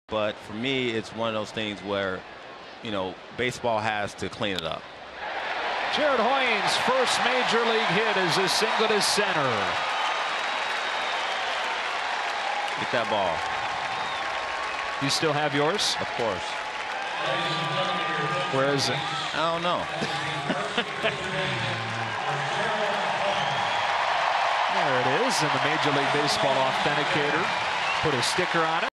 But for me, it's one of those things where, you know, baseball has to clean it up. Jared Hoying's first major league hit is a single to center. Get that ball. You still have yours? Of course. Where is it? I don't know. There it is, and the Major League Baseball Authenticator put a sticker on it.